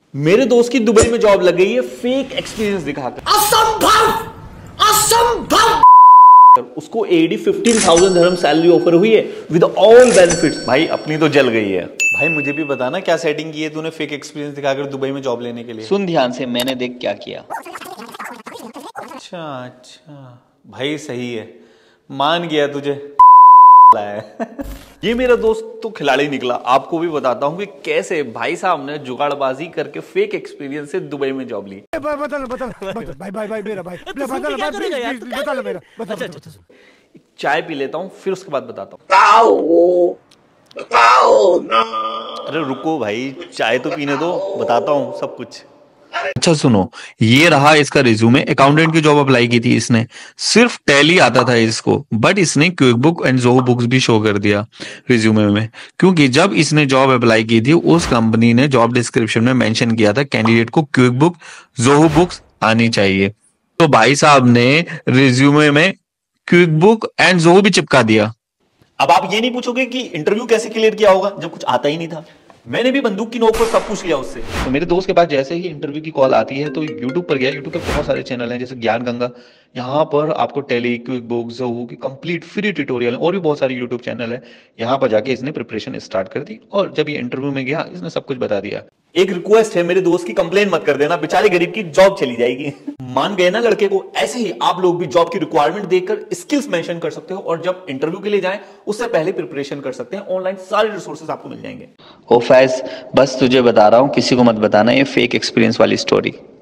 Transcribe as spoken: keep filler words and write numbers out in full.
मेरे दोस्त की दुबई में जॉब लग गई है फेक एक्सपीरियंस दिखाकर। असंभव, असंभव। उसको एडी फिफ्टीन थाउजेंड धर्म सैलरी ऑफर हुई है विद ऑल बेनिफिट्स। भाई अपनी तो जल गई है। भाई मुझे भी बताना क्या सेटिंग की है तूने फेक एक्सपीरियंस दिखाकर दुबई में जॉब लेने के लिए। सुन ध्यान से, मैंने देख क्या किया। अच्छा अच्छा भाई सही है, मान गया तुझे ये मेरा दोस्त तो खिलाड़ी निकला। आपको भी बताता हूँ कि कैसे भाई साहब ने जुगाड़बाजी करके फेक एक्सपीरियंस से दुबई में जॉब ली। बता लो, बता लो, भाई भाई भाई मेरा भाई बता लो, बता लो मेरा, बता लो। चाय पी लेता हूँ फिर उसके बाद बताता हूँ। अरे रुको भाई, चाय तो पीने दो, बताता हूँ सब कुछ। अच्छा सुनो, ये रहा इसका रिज्यूमे। अकाउंटेंट की जॉब अप्लाई की थी इसने, सिर्फ टैली आता था इसको, बट इसने quick book and Zoho books भी शो कर दिया रिज्यूमे में, क्योंकि जब इसने जॉब अप्लाई की थी उस कंपनी ने जॉब डिस्क्रिप्शन में मेंशन किया था कैंडिडेट को क्विक बुक जोहो बुक्स आनी चाहिए। तो भाई साहब ने रिज्यूमे में क्विक बुक एंड जोहो भी चिपका दिया। अब आप ये नहीं पूछोगे कि इंटरव्यू कैसे क्लियर किया होगा जब कुछ आता ही नहीं था। मैंने भी बंदूक की नोक पर सब पूछ लिया उससे। तो मेरे दोस्त के पास जैसे ही इंटरव्यू की कॉल आती है तो यूट्यूब पर गया। यूट्यूब पर बहुत सारे चैनल हैं जैसे ज्ञान गंगा, यहाँ पर आपको टैली, क्विक बुक, जोहो की कंप्लीट फ्री ट्यूटोरियल है, और भी बहुत सारे यूट्यूब चैनल है। यहाँ पर जाके इसने प्रिपरेशन स्टार्ट कर दी और जब ये इंटरव्यू में गया इसने सब कुछ बता दिया। एक रिक्वेस्ट है, मेरे दोस्त की कंप्लेन मत कर देना, बेचारे गरीब की जॉब चली जाएगी। मान गए ना लड़के को। ऐसे ही आप लोग भी जॉब की रिक्वायरमेंट देखकर स्किल्स मेंशन कर सकते हो और जब इंटरव्यू के लिए जाएं उससे पहले प्रिपरेशन कर सकते हैं। ऑनलाइन सारे रिसोर्सेज आपको मिल जाएंगे। ओ फैज, बस तुझे बता रहा हूँ, किसी को मत बताना ये फेक एक्सपीरियंस वाली स्टोरी।